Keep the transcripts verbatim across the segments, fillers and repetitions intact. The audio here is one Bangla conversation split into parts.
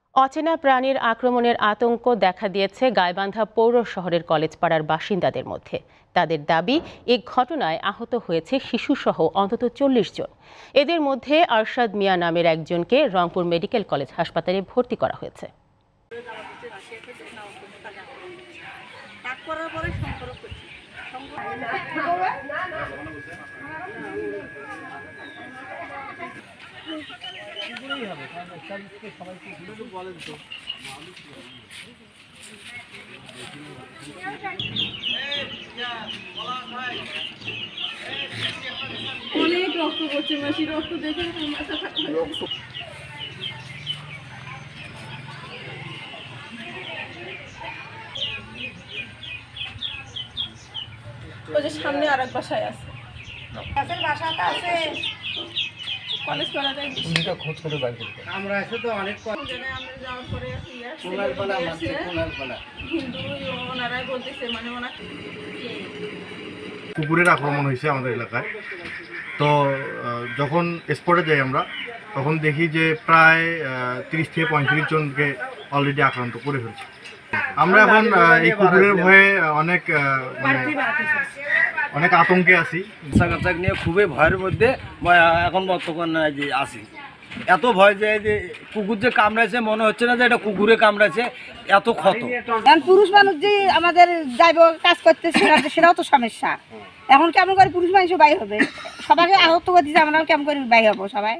অচেনা প্রাণীর আক্রমণের আতঙ্ক দেখা দিয়েছে গাইবান্ধা পৌর শহরের কলেজপাড়ার বাসিন্দাদের মধ্যে। তাদের দাবি, এই ঘটনায় আহত হয়েছে শিশুসহ অন্তত চল্লিশ জন। এদের মধ্যে আরশাদ মিয়া নামের একজনকে রংপুর মেডিকেল কলেজ হাসপাতালে ভর্তি করা হয়েছে। অনেক রক্ত পড়ছে, মাসি রক্ত দেখে মাথা খারাপ। ওই যে সামনে আর এক বাসায় আছে, বাসাটা আছে কলেজ পাড়াতে। খোঁজ করে বাইর করতে আমরা এসে তো অনেক আমরা যাওয়ার পরে হিন্দু ওনারাই বলতেছে, মানে ওনার কুকুরের আক্রমণ হয়েছে আমাদের এলাকায়। তো যখন স্পটে যাই আমরা, তখন দেখি যে প্রায় তিরিশ থেকে পঁয়ত্রিশ জনকে অলরেডি আক্রান্ত করে ফেলছে। আমরা এখন এই কুকুরের ভয়ে অনেক মানে অনেক আতঙ্কে আছি। কাছাকাছি নিয়ে খুবই ভয়ের মধ্যে এখন বর্তমান যে আছি। এত ভয় যে যে কুকুর যে কামড়াইছে, মনে হচ্ছে না যে এটা কুকুরে কামড়াইছে, এত ক্ষত। এখন পুরুষ মানুষ যে আমাদের যাইব কাজ করতেছে, সেটাও তো সমস্যা। এখন কেমন করে পুরুষ মানুষ বাই হবে? সবাইকে আহত করে দিচ্ছে, আমরাও কেমন করে বাই হবো সবাই?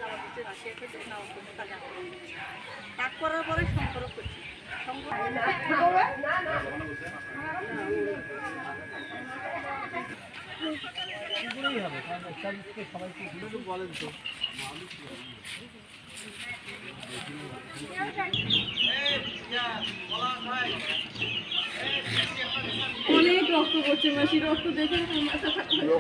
অনেক রক্ত পড়ছে, মাসি রক্ত দেখে মাথা খারাপ।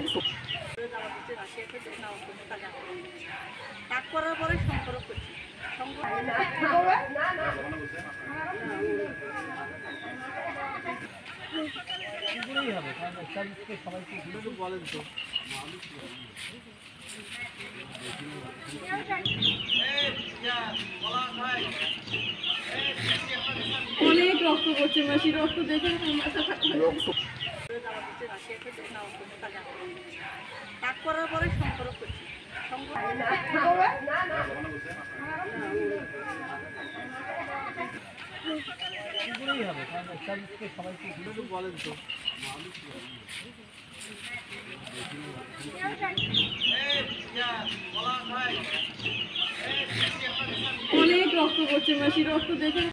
অনেক রক্ত পড়ছে, মাসি রক্ত দেখে মাথা খারাপ। অনেক রক্ত পড়ছে, মাসি রক্ত দেখে